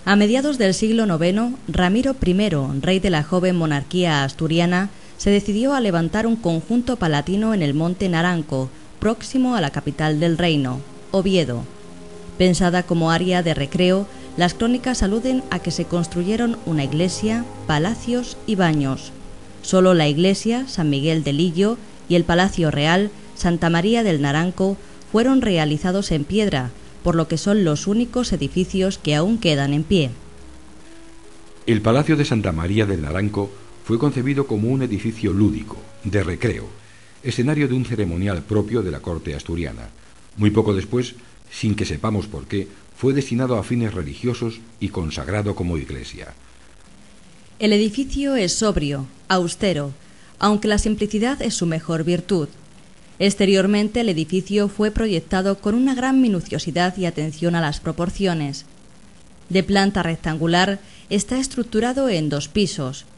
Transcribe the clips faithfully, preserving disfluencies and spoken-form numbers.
A mediados del siglo noveno, Ramiro primero, rey de la joven monarquía asturiana, se decidió a levantar un conjunto palatino en el monte Naranco, próximo a la capital del reino, Oviedo. Pensada como área de recreo, las crónicas aluden a que se construyeron una iglesia, palacios y baños. Solo la iglesia, San Miguel de Lillo, y el Palacio Real, Santa María del Naranco, fueron realizados en piedra, por lo que son los únicos edificios que aún quedan en pie. El Palacio de Santa María del Naranco fue concebido como un edificio lúdico, de recreo, escenario de un ceremonial propio de la corte asturiana. Muy poco después, sin que sepamos por qué, fue destinado a fines religiosos y consagrado como iglesia. El edificio es sobrio, austero, aunque la simplicidad es su mejor virtud. Exteriormente el edificio fue proyectado con una gran minuciosidad y atención a las proporciones. De planta rectangular, está estructurado en dos pisos.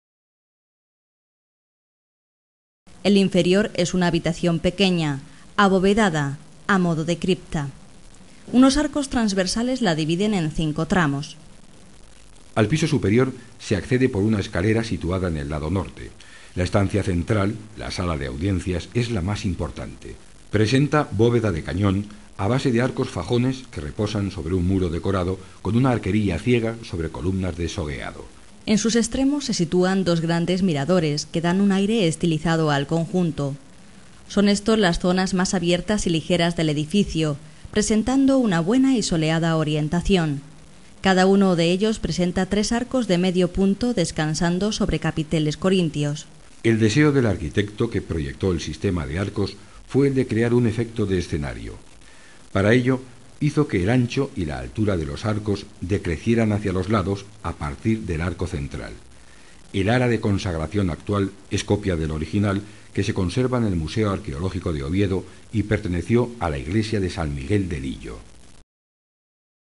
El inferior es una habitación pequeña, abovedada, a modo de cripta. Unos arcos transversales la dividen en cinco tramos. Al piso superior se accede por una escalera situada en el lado norte. La estancia central, la sala de audiencias, es la más importante. Presenta bóveda de cañón a base de arcos fajones que reposan sobre un muro decorado con una arquería ciega sobre columnas de sogueado. En sus extremos se sitúan dos grandes miradores que dan un aire estilizado al conjunto. Son estos las zonas más abiertas y ligeras del edificio, presentando una buena y soleada orientación. Cada uno de ellos presenta tres arcos de medio punto descansando sobre capiteles corintios. El deseo del arquitecto que proyectó el sistema de arcos fue el de crear un efecto de escenario. Para ello, hizo que el ancho y la altura de los arcos decrecieran hacia los lados a partir del arco central. El ara de consagración actual es copia del original que se conserva en el Museo Arqueológico de Oviedo y perteneció a la iglesia de San Miguel de Lillo.